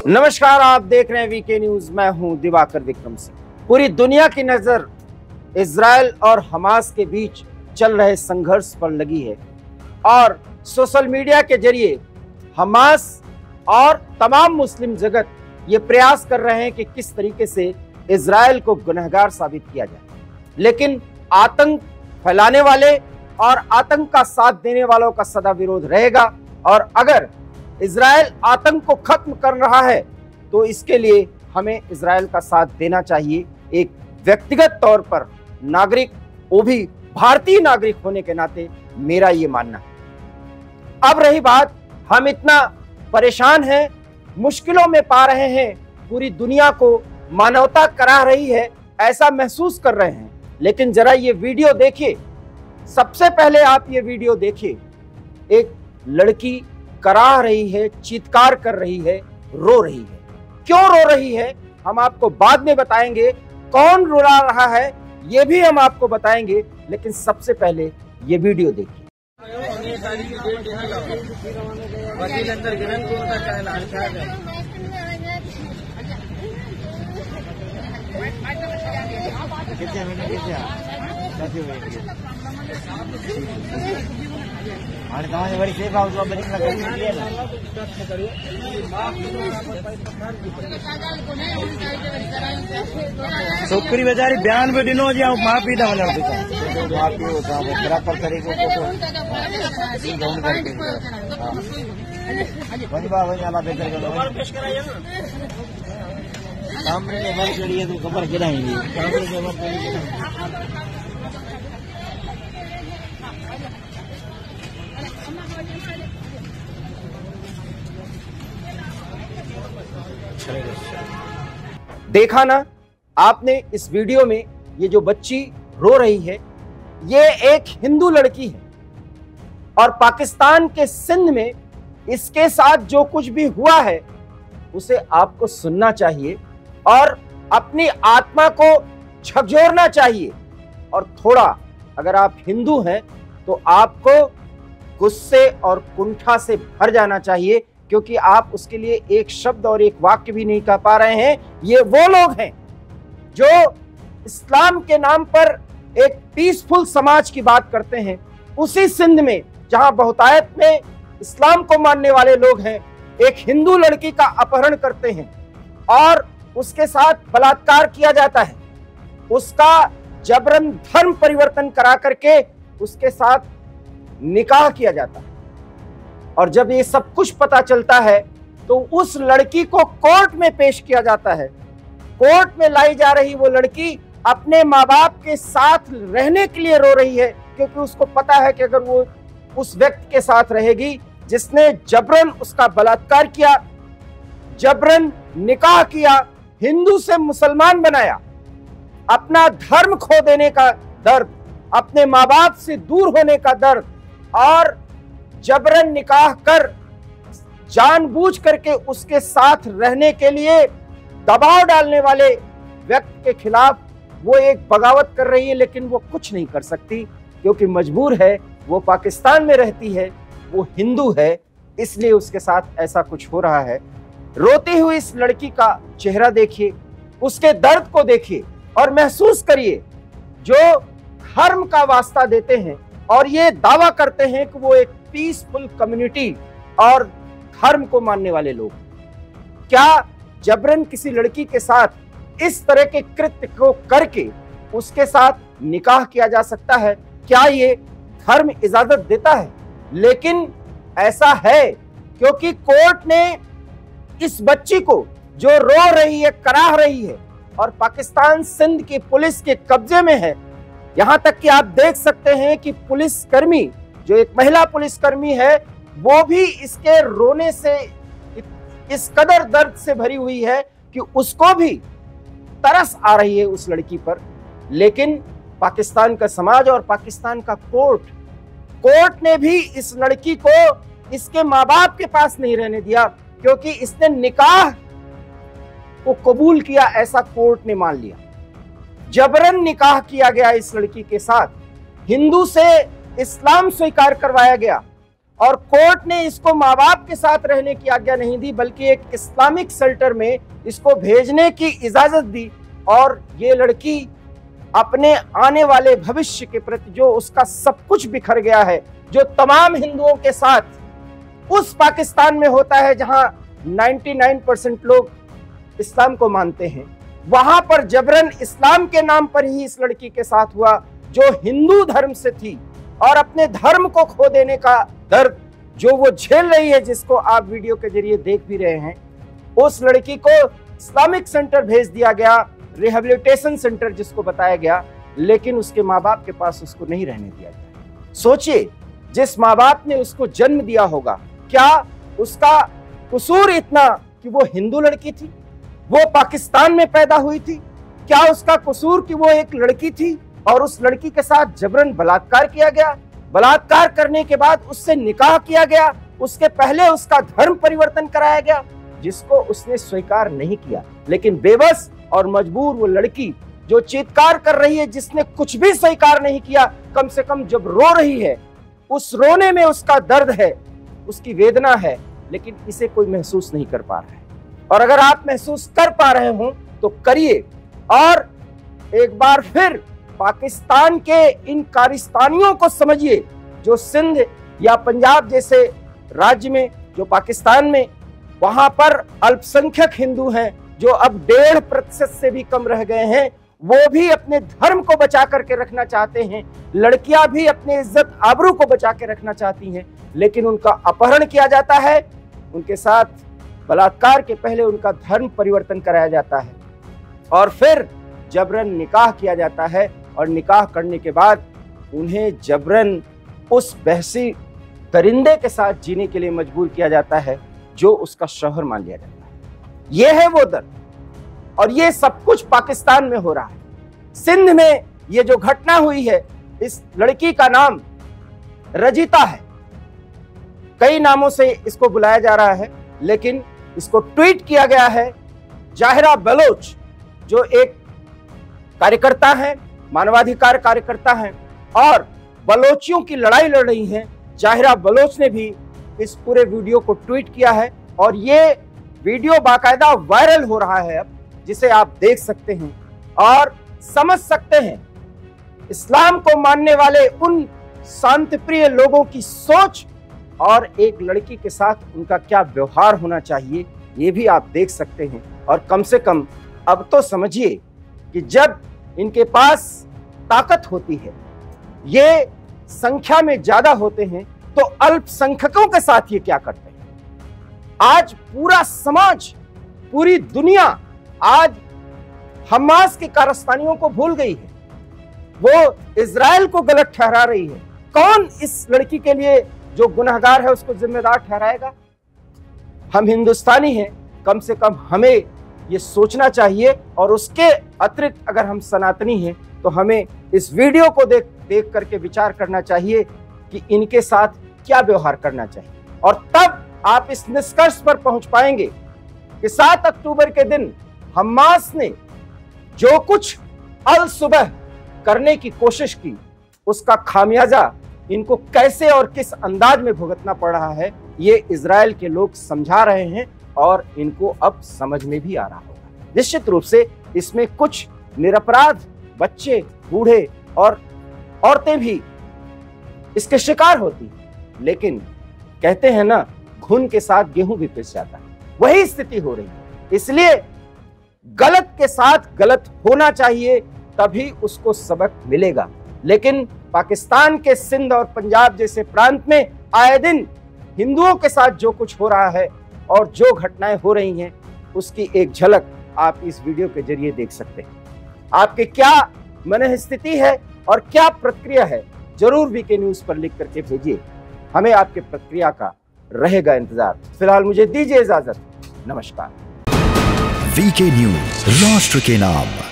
नमस्कार, आप देख रहे हैं वीके न्यूज। मैं हूं दिवाकर विक्रम सिंह। पूरी दुनिया की नजर इजराइल और हमास के बीच चल रहे संघर्ष पर लगी है और सोशल मीडिया के जरिए हमास और तमाम मुस्लिम जगत ये प्रयास कर रहे हैं कि किस तरीके से इजराइल को गुनहगार साबित किया जाए। लेकिन आतंक फैलाने वाले और आतंक का साथ देने वालों का सदा विरोध रहेगा और अगर इजराइल आतंक को खत्म कर रहा है तो इसके लिए हमें इजराइल का साथ देना चाहिए। एक व्यक्तिगत तौर पर नागरिक, वो भी भारतीय नागरिक होने के नाते मेरा ये मानना है। अब रही बात, हम इतना परेशान हैं, मुश्किलों में पा रहे हैं, पूरी दुनिया को मानवता करा रही है ऐसा महसूस कर रहे हैं। लेकिन जरा ये वीडियो देखिए। सबसे पहले आप ये वीडियो देखिए। एक लड़की करा रही है, चीत्कार कर रही है, रो रही है। क्यों रो रही है हम आपको बाद में बताएंगे। कौन रुला रहा है ये भी हम आपको बताएंगे। लेकिन सबसे पहले ये वीडियो देखिए। छोकरी बेचारी 92 दिनों जी माफी था माफी होता बराबर तरीके तो खबर गिराएंगे। देखा ना आपने इस वीडियो में, ये जो बच्ची रो रही है ये एक हिंदू लड़की है और पाकिस्तान के सिंध में इसके साथ जो कुछ भी हुआ है उसे आपको सुनना चाहिए और अपनी आत्मा को झकझोरना चाहिए। और थोड़ा अगर आप हिंदू हैं तो आपको गुस्से और कुंठा से भर जाना चाहिए, क्योंकि आप उसके लिए एक शब्द और एक वाक्य भी नहीं कह पा रहे हैं। ये वो लोग हैं जो इस्लाम के नाम पर एक पीसफुल समाज की बात करते हैं। उसी सिंध में जहां बहुतायत में इस्लाम को मानने वाले लोग हैं, एक हिंदू लड़की का अपहरण करते हैं और उसके साथ बलात्कार किया जाता है। उसका जबरन धर्म परिवर्तन करा करके उसके साथ निकाह किया जाता है। और जब ये सब कुछ पता चलता है तो उस लड़की को कोर्ट में पेश किया जाता है। कोर्ट में लाई जा रही वो लड़की अपने माँ बाप के साथ रहने के लिए रो रही है, क्योंकि उसको पता है कि अगर वो उस व्यक्ति के साथ रहेगी जिसने जबरन उसका बलात्कार किया, जबरन निकाह किया, हिंदू से मुसलमान बनाया, अपना धर्म खो देने का दर्द, अपने माँ बाप से दूर होने का दर्द और जबरन निकाह कर जानबूझ करके उसके साथ रहने के लिए दबाव डालने वाले व्यक्ति के खिलाफ वो एक बगावत कर रही है। लेकिन वो कुछ नहीं कर सकती क्योंकि मजबूर है, वो पाकिस्तान में रहती है, वो हिंदू है, इसलिए उसके साथ ऐसा कुछ हो रहा है। रोती हुई इस लड़की का चेहरा देखिए, उसके दर्द को देखिए और महसूस करिए। जो धर्म का वास्ता देते हैं और ये दावा करते हैं कि वो एक पीसफुल कम्युनिटी और धर्म को मानने वाले लोग, क्या जबरन किसी लड़की के साथ इस तरह के कृत्य को करके उसके साथ निकाह किया जा सकता है? क्या ये धर्म इजाजत देता है? लेकिन ऐसा है क्योंकि कोर्ट ने इस बच्ची को जो रो रही है, कराह रही है और पाकिस्तान सिंध की पुलिस के कब्जे में है। यहां तक कि आप देख सकते हैं कि पुलिसकर्मी, जो एक महिला पुलिसकर्मी है, वो भी इसके रोने से इस कदर दर्द से भरी हुई है कि उसको भी तरस आ रही है उस लड़की पर। लेकिन पाकिस्तान का समाज और पाकिस्तान का कोर्ट ने भी इस लड़की को इसके माँ बाप के पास नहीं रहने दिया, क्योंकि इसने निकाह को कबूल किया, ऐसा कोर्ट ने मान लिया। जबरन निकाह किया गया इस लड़की के साथ, हिंदू से इस्लाम स्वीकार करवाया गया और कोर्ट ने इसको माँ बाप के साथ रहने की आज्ञा नहीं दी, बल्कि एक इस्लामिक शेल्टर में इसको भेजने की इजाजत दी। और ये लड़की अपने आने वाले भविष्य के प्रति जो उसका सब कुछ बिखर गया है, जो तमाम हिंदुओं के साथ उस पाकिस्तान में होता है जहां 99% लोग इस्लाम को मानते हैं, वहां पर जबरन इस्लाम के नाम पर ही इस लड़की के साथ हुआ, जो हिंदू धर्म से थी। और अपने धर्म को खो देने का दर्द जो वो झेल रही है, जिसको आप वीडियो के जरिए देख भी रहे हैं, उस लड़की को इस्लामिक सेंटर भेज दिया गया, रिहेबिलिटेशन सेंटर जिसको बताया गया, लेकिन उसके माँ बाप के पास उसको नहीं रहने दिया गया। सोचिए, जिस माँ बाप ने उसको जन्म दिया होगा, क्या उसका कसूर इतना कि वो हिंदू लड़की थी, वो पाकिस्तान में पैदा हुई थी? क्या उसका कसूर कि वो एक लड़की थी और उस लड़की के साथ जबरन बलात्कार किया गया? बलात्कार करने के बाद उससे निकाह किया गया, उसके पहले उसका धर्म परिवर्तन कराया गया, जिसको उसने स्वीकार नहीं किया। लेकिन बेबस और मजबूर वो लड़की जो चीत्कार कर रही है, जिसने कुछ भी स्वीकार नहीं किया, कम से कम जब रो रही है, उस रोने में उसका दर्द है, उसकी वेदना है, लेकिन इसे कोई महसूस नहीं कर पा रहा है। और अगर आप महसूस कर पा रहे हो तो करिए, और एक बार फिर पाकिस्तान के इन कारिस्तानियों को समझिए, जो सिंध या पंजाब जैसे राज्य में, जो पाकिस्तान में, वहां पर अल्पसंख्यक हिंदू हैं, जो अब 1.5% से भी कम रह गए हैं, वो भी अपने धर्म को बचा करके रखना चाहते हैं। लड़कियां भी अपने इज्जत आबरू को बचा के रखना चाहती हैं, लेकिन उनका अपहरण किया जाता है, उनके साथ बलात्कार के पहले उनका धर्म परिवर्तन कराया जाता है, और फिर जबरन निकाह किया जाता है, और निकाह करने के बाद उन्हें जबरन उस बहसी दरिंदे के साथ जीने के लिए मजबूर किया जाता है, जो उसका शौहर मान लिया जाता है। यह है वो दर्द, और ये सब कुछ पाकिस्तान में हो रहा है। सिंध में ये जो घटना हुई है, इस लड़की का नाम रजिता है, कई नामों से इसको बुलाया जा रहा है, लेकिन इसको ट्वीट किया गया है जाहिरा बलोच, जो एक कार्यकर्ता है, मानवाधिकार कार्यकर्ता हैं और बलोचियों की लड़ाई लड़ रही हैं। जाहिरा बलोच ने भी इस पूरे वीडियो को ट्वीट किया है, और ये वीडियो बाकायदा वायरल हो रहा है अब, जिसे आप देख सकते हैं और समझ सकते हैं इस्लाम को मानने वाले उन शांतिप्रिय लोगों की सोच, और एक लड़की के साथ उनका क्या व्यवहार होना चाहिए, ये भी आप देख सकते हैं। और कम से कम अब तो समझिए कि जब इनके पास ताकत होती है, ये संख्या में ज्यादा होते हैं, तो अल्पसंख्यकों के साथ ये क्या करते हैं। आज पूरा समाज, पूरी दुनिया आज हमास के कारस्तानियों को भूल गई है, वो इजराइल को गलत ठहरा रही है। कौन इस लड़की के लिए जो गुनहगार है उसको जिम्मेदार ठहराएगा? हम हिंदुस्तानी हैं, कम से कम हमें ये सोचना चाहिए, और उसके अतिरिक्त अगर हम सनातनी हैं तो हमें इस वीडियो को देख करके विचार करना चाहिए कि इनके साथ क्या व्यवहार करना चाहिए, और तब आप इस निष्कर्ष पर पहुंच पाएंगे कि 7 अक्टूबर के दिन हमास ने जो कुछ अल सुबह करने की कोशिश की, उसका खामियाजा इनको कैसे और किस अंदाज में भुगतना पड़ रहा है, ये इजराइल के लोग समझा रहे हैं, और इनको अब समझ में भी आ रहा होगा। निश्चित रूप से इसमें कुछ निरपराध बच्चे, बूढ़े और औरतें भी इसके शिकार होती हैं, लेकिन कहते हैं ना, घुन के साथ गेहूं भी पिस जाता है, वही स्थिति हो रही है। इसलिए गलत के साथ गलत होना चाहिए, तभी उसको सबक मिलेगा। लेकिन पाकिस्तान के सिंध और पंजाब जैसे प्रांत में आए दिन हिंदुओं के साथ जो कुछ हो रहा है और जो घटनाएं हो रही हैं, उसकी एक झलक आप इस वीडियो के जरिए देख सकते हैं। आपकी क्या मनःस्थिति है और क्या प्रक्रिया है, जरूर वीके न्यूज पर लिख करके भेजिए, हमें आपके प्रक्रिया का रहेगा इंतजार। फिलहाल मुझे दीजिए इजाजत, नमस्कार। वीके न्यूज, राष्ट्र के नाम।